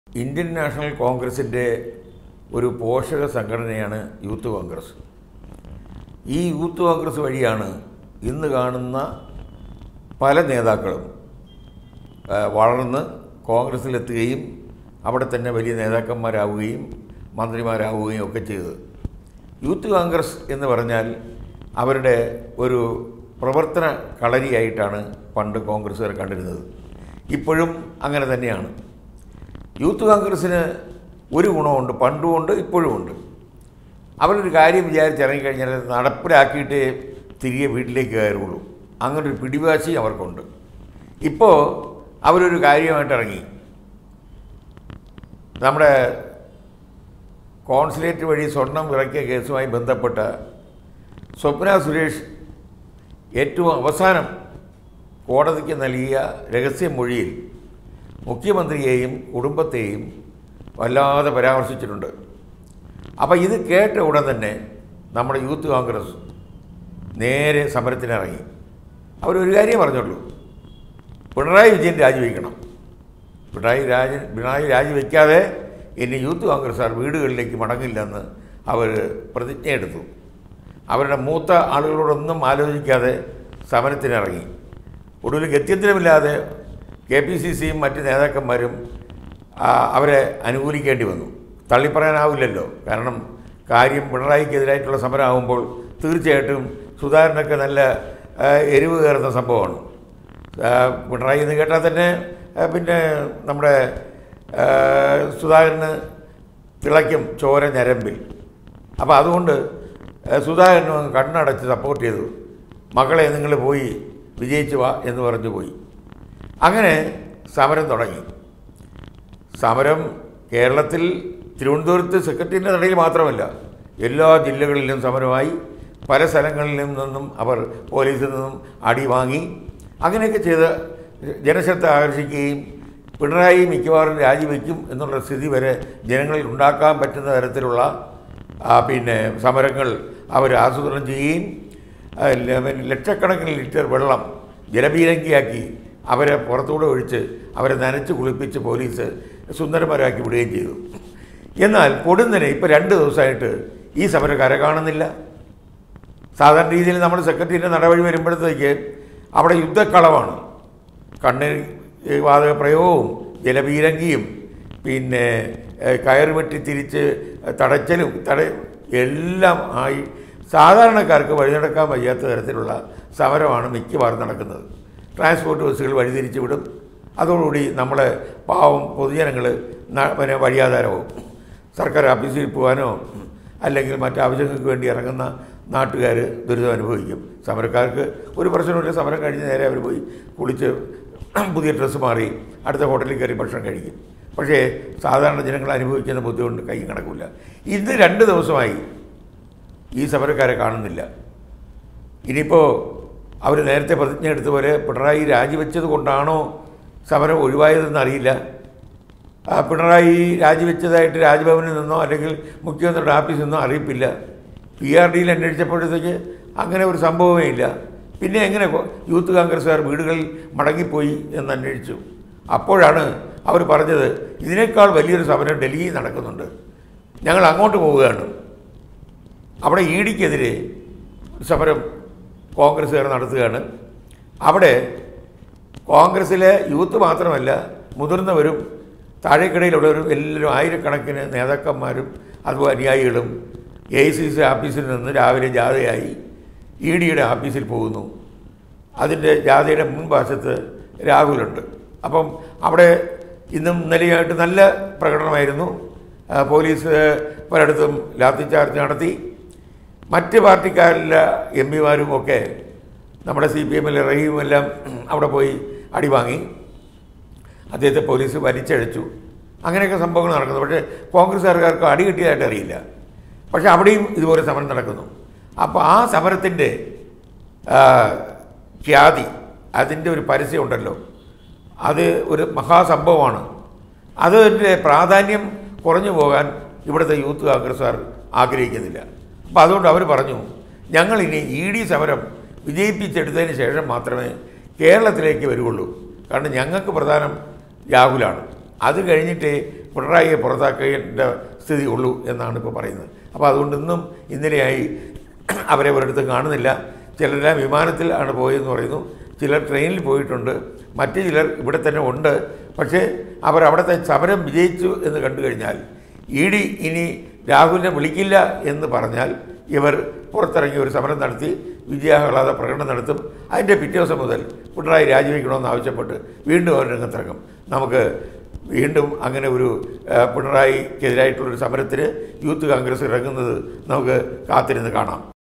Indian national കോൺഗ്രസിൻ്റെ ഒരു പോഷക സംഘടനയാണ് യൂത്ത് കോൺഗ്രസ്. ഈ യൂത്ത് കോൺഗ്രസ് വഴിയാണ് ഇന്ന് കാണുന്ന പല നേതാക്കളും വളർന്ന് കോൺഗ്രസ്സിലെത്തുകയും അവിടെ തന്നെ വലിയ നേതാക്കന്മാരാവുകയും മന്ത്രിമാരാവുകയും ഒക്കെ ചെയ്തത്. യൂത്ത് കോൺഗ്രസ് എന്ന് പറഞ്ഞാൽ അവരുടെ ഒരു പ്രവർത്തന കളരിയായിട്ടാണ് പണ്ട് കോൺഗ്രസ്സുകാർ കണ്ടിരുന്നത്. ഇപ്പോഴും അങ്ങനെ തന്നെയാണ്. യൂത്ത് കോൺഗ്രസ്സിന് ഒരു ഗുണമുണ്ട്, പണ്ടുമുണ്ട് ഇപ്പോഴുമുണ്ട്. അവരൊരു കാര്യം വിചാരിച്ചിറങ്ങിക്കഴിഞ്ഞാൽ നടപ്പിലാക്കിയിട്ടേ തിരികെ വീട്ടിലേക്ക് കയറുള്ളൂ. അങ്ങനൊരു പിടിവാശി അവർക്കുണ്ട്. ഇപ്പോൾ അവരൊരു കാര്യമായിട്ട് ഇറങ്ങി. നമ്മുടെ കോൺസുലേറ്റ് വഴി സ്വർണം ഇറക്കിയ കേസുമായി ബന്ധപ്പെട്ട സ്വപ്ന സുരേഷ് ഏറ്റവും അവസാനം കോടതിക്ക് നൽകിയ രഹസ്യമൊഴിയിൽ മുഖ്യമന്ത്രിയെയും കുടുംബത്തെയും വല്ലാതെ പരാമർശിച്ചിട്ടുണ്ട്. അപ്പോൾ ഇത് കേട്ട ഉടൻ തന്നെ നമ്മുടെ യൂത്ത് കോൺഗ്രസ് നേരെ സമരത്തിനിറങ്ങി. അവരൊരു കാര്യം പറഞ്ഞുള്ളൂ, പിണറായി വിജയൻ രാജിവെക്കണം. പിണറായി രാജിവെക്കാതെ ഇനി യൂത്ത് കോൺഗ്രസ്സുകാർ വീടുകളിലേക്ക് മടങ്ങില്ലെന്ന് അവർ പ്രതിജ്ഞയെടുത്തു. അവരുടെ മൂത്ത ആളുകളോടൊന്നും ആലോചിക്കാതെ സമരത്തിനിറങ്ങി. ഒടുവിൽ ഗത്യന്തരമില്ലാതെ KPCCയും മറ്റ് നേതാക്കന്മാരും അവരെ അനുകൂലിക്കേണ്ടി വന്നു. തള്ളിപ്പറയാനാവില്ലല്ലോ. കാരണം കാര്യം പിണറായിക്കെതിരായിട്ടുള്ള സമരമാകുമ്പോൾ തീർച്ചയായിട്ടും സുധാകരനൊക്കെ നല്ല എരിവ് കയറുന്ന സംഭവമാണ്. പിണറായി എന്ന് കേട്ടാൽ തന്നെ പിന്നെ നമ്മുടെ സുധാകരന് തിളയ്ക്കും ചോര ഞരമ്പിൽ. അപ്പോൾ അതുകൊണ്ട് സുധാകരന് കണ്ണടച്ച് സപ്പോർട്ട് ചെയ്തു. മക്കളെ നിങ്ങൾ പോയി വിജയിച്ചു വാ എന്ന് പറഞ്ഞു പോയി. അങ്ങനെ സമരം തുടങ്ങി. സമരം കേരളത്തിൽ തിരുവനന്തപുരത്ത് സെക്രട്ടേറിയറ്റിൻ്റെ നടയിൽ മാത്രമല്ല, എല്ലാ ജില്ലകളിലും സമരമായി. പല സ്ഥലങ്ങളിൽ നിന്നും അവർ പോലീസിൽ നിന്നും അടി വാങ്ങി. അങ്ങനെയൊക്കെ ചെയ്ത് ജനശ്രദ്ധ ആകർഷിക്കുകയും പിണറായി മിക്കവാറും രാജിവെക്കും എന്നുള്ള സ്ഥിതി വരെ ജനങ്ങളിൽ ഉണ്ടാക്കാൻ പറ്റുന്ന തരത്തിലുള്ള പിന്നെ സമരങ്ങൾ അവർ ആസൂത്രണം ചെയ്യുകയും ലക്ഷക്കണക്കിന് ലിറ്റർ വെള്ളം ജലപീരങ്കിയാക്കി അവരെ പുറത്തൂടെ ഒഴിച്ച് അവരെ നനച്ച് കുളിപ്പിച്ച് പോലീസ് സുന്ദരന്മാരാക്കി വിടുകയും ചെയ്തു. എന്നാൽ പൊടുന്നനെ ഇപ്പോൾ 2 ദിവസമായിട്ട് ഈ സമരം കാണുന്നില്ല. സാധാരണ രീതിയിൽ നമ്മൾ സെക്രട്ടറിയുടെ നടപടി വരുമ്പോഴത്തേക്ക് അവിടെ യുദ്ധക്കളമാണ്. കണ്ണീർ വാതക പ്രയോഗവും ജലപീരങ്കിയും പിന്നെ കയറ് വെട്ടി തിരിച്ച് തടച്ചലും എല്ലാം ആയി സാധാരണക്കാർക്ക് വഴി നടക്കാൻ വയ്യാത്ത തരത്തിലുള്ള സമരമാണ് മിക്കവാറും നടക്കുന്നത്. ട്രാൻസ്പോർട്ട് ബസ്സുകൾ വഴിതിരിച്ച് വിടും. അതോടുകൂടി നമ്മളെ പാവം പൊതുജനങ്ങൾ പിന്നെ വഴിയാധാരവും സർക്കാർ ഓഫീസിൽ പോകാനോ അല്ലെങ്കിൽ മറ്റാവശ്യങ്ങൾക്ക് വേണ്ടി ഇറങ്ങുന്ന നാട്ടുകാർ ദുരിതം അനുഭവിക്കും. സമരക്കാർക്ക് ഒരു പ്രശ്നമില്ല. സമരം കഴിഞ്ഞ് നേരെ അവർ പോയി കുളിച്ച് പുതിയ ഡ്രസ്സ് മാറി അടുത്ത ഹോട്ടലിൽ കയറി ഭക്ഷണം കഴിക്കും. പക്ഷേ സാധാരണ ജനങ്ങൾ അനുഭവിക്കുന്ന ബുദ്ധിമുട്ട് കൈ കണക്കില്ല. ഇന്ന് 2 ദിവസമായി ഈ സമരക്കാരെ കാണുന്നില്ല. ഇനിയിപ്പോൾ അവർ നേരത്തെ പ്രതിജ്ഞ എടുത്ത പോലെ പിണറായി രാജിവെച്ചത് കൊണ്ടാണോ സമരം ഒഴിവായതെന്ന് അറിയില്ല. പിണറായി രാജിവെച്ചതായിട്ട് രാജ്ഭവനിൽ നിന്നോ അല്ലെങ്കിൽ മുഖ്യമന്ത്രിയുടെ ഓഫീസിൽ നിന്നോ അറിയിപ്പില്ല. PRDയിൽ അന്വേഷിച്ചപ്പോഴത്തേക്ക് അങ്ങനെ ഒരു സംഭവമേ ഇല്ല. പിന്നെ എങ്ങനെ യൂത്ത് കോൺഗ്രസ്സുകാർ വീടുകളിൽ മടങ്ങിപ്പോയി എന്ന് അന്വേഷിച്ചു. അപ്പോഴാണ് അവർ പറഞ്ഞത് ഇതിനേക്കാൾ വലിയൊരു സമരം ഡൽഹിയിൽ നടക്കുന്നുണ്ട്, ഞങ്ങൾ അങ്ങോട്ട് പോവുകയാണ്. അവിടെ EDക്കെതിരെ സമരം കോൺഗ്രസ്സുകാർ നടത്തുകയാണ്. അവിടെ കോൺഗ്രസ്സിലെ യൂത്ത് മാത്രമല്ല, മുതിർന്നവരും താഴേക്കിടയിലുള്ളവരും എല്ലാവരും ആയിരക്കണക്കിന് നേതാക്കന്മാരും അതുപോലെ അനുയായികളും AICC ഓഫീസിൽ നിന്ന് രാവിലെ ജാഥയായി EDയുടെ ഓഫീസിൽ പോകുന്നു. അതിൻ്റെ ജാഥയുടെ മുൻവശത്ത് രാഹുലുണ്ട്. അപ്പം അവിടെ ഇന്നും ഇന്നലെയായിട്ട് നല്ല പ്രകടനമായിരുന്നു. പോലീസ് പലയിടത്തും ലാത്തിച്ചാർജ് നടത്തി. മറ്റ് പാർട്ടിക്കാരിലെ MP-മാരും ഒക്കെ നമ്മുടെ CPMലെ റഹീമെല്ലാം അവിടെ പോയി അടി വാങ്ങി. അദ്ദേഹത്തെ പോലീസ് വലിച്ചഴിച്ചു. അങ്ങനെയൊക്കെ സംഭവങ്ങൾ നടക്കുന്നു. പക്ഷേ കോൺഗ്രസ്സുകാർക്ക് അടി കിട്ടിയതായിട്ട് അറിയില്ല. പക്ഷേ അവിടെയും ഇതുപോലെ സമരം നടക്കുന്നു. അപ്പോൾ ആ സമരത്തിൻ്റെ ഖ്യാതി, അതിൻ്റെ ഒരു പരസ്യമുണ്ടല്ലോ, അത് ഒരു മഹാസംഭവമാണ്. അതിൻ്റെ പ്രാധാന്യം കുറഞ്ഞു പോകാൻ ഇവിടുത്തെ യൂത്ത് കോൺഗ്രസ്സുകാർ ആഗ്രഹിക്കുന്നില്ല. അപ്പോൾ അതുകൊണ്ട് അവർ പറഞ്ഞു, ഞങ്ങളിനി ED സമരം വിജയിപ്പിച്ചെടുത്തതിന് ശേഷം മാത്രമേ കേരളത്തിലേക്ക് വരുള്ളൂ. കാരണം ഞങ്ങൾക്ക് പ്രധാനം രാഹുലാണ്. അത് കഴിഞ്ഞിട്ടേ പിണറായിയെ പുറത്താക്കേണ്ട സ്ഥിതി ഉള്ളൂ എന്നാണ് ഇപ്പോൾ പറയുന്നത്. അപ്പോൾ അതുകൊണ്ട് ഇന്നലെയായി അവരെ ഒരിടത്തും കാണുന്നില്ല. ചിലരെല്ലാം വിമാനത്തിൽ ആണ് പോയെന്ന് പറയുന്നു, ചിലർ ട്രെയിനിൽ പോയിട്ടുണ്ട്, മറ്റു ചിലർ ഇവിടെ തന്നെ ഉണ്ട്. പക്ഷേ അവർ അവിടുത്തെ സമരം വിജയിച്ചു എന്ന് കണ്ടു കഴിഞ്ഞാൽ ED ഇനി രാഹുലിനെ വിളിക്കില്ല എന്ന് പറഞ്ഞാൽ ഇവർ പുറത്തിറങ്ങി ഒരു സമരം നടത്തി വിജയാഹ്ലാദ പ്രകടനം നടത്തും. അതിൻ്റെ പിറ്റേ ദിവസം മുതൽ പിണറായി രാജിവെക്കണമെന്ന് ആവശ്യപ്പെട്ട് വീണ്ടും അവർ രംഗത്തിറങ്ങും. നമുക്ക് വീണ്ടും അങ്ങനെ ഒരു പിണറായിക്കെതിരായിട്ടുള്ളൊരു സമരത്തിന് യൂത്ത് കോൺഗ്രസ് ഇറങ്ങുന്നത് നമുക്ക് കാത്തിരുന്ന് കാണാം.